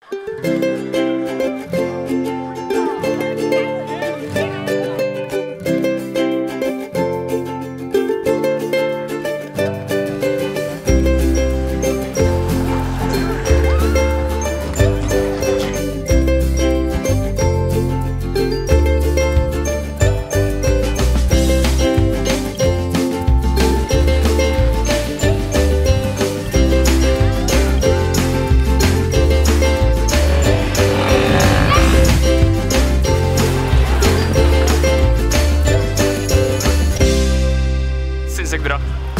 Bra.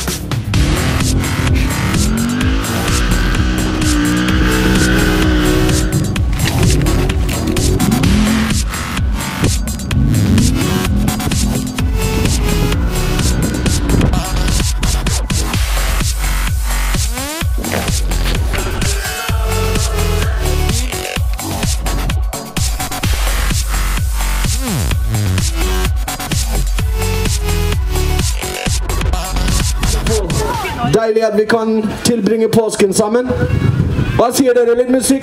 Deilig at vi kan tilbringe påsken sammen. Hva sier dere? Litt musikk?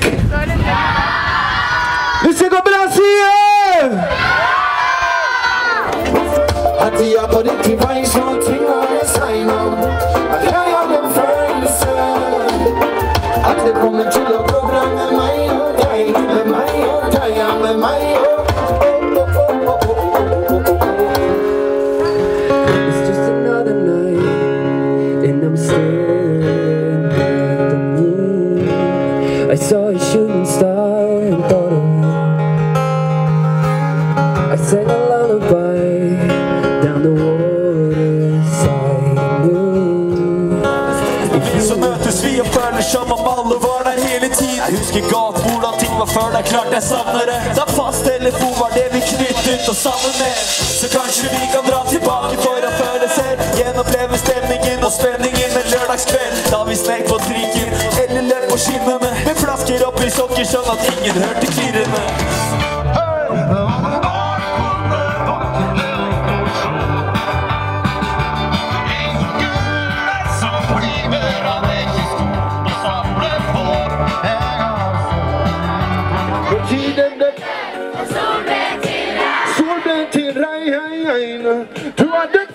Hvis det går bra, sier! At de er på riktig vei, så trenger det seg nå. At jeg har den følelse at det kommer til å gå bra med meg og deg. Med meg og deg, ja, med meg og I saw a shooting star and thought of you. I sang a lullaby down the waterside. Så møtes vi og føler som om alle var der hele tiden. Jeg husker godt hvordan ting var før, det er klart jeg savner det. Da fast telefon var det vi knyttet og sammen med. Så kanskje vi kan dra tilbake for å føle selv. Gjenoppleve stemningen og spenningen en lørdagskveld. Da vi snek på trikken eller løp på skinnene med flasker opp i sokker sånn at ingen hørte klirrene. Solben til deg, hei, hei, du er den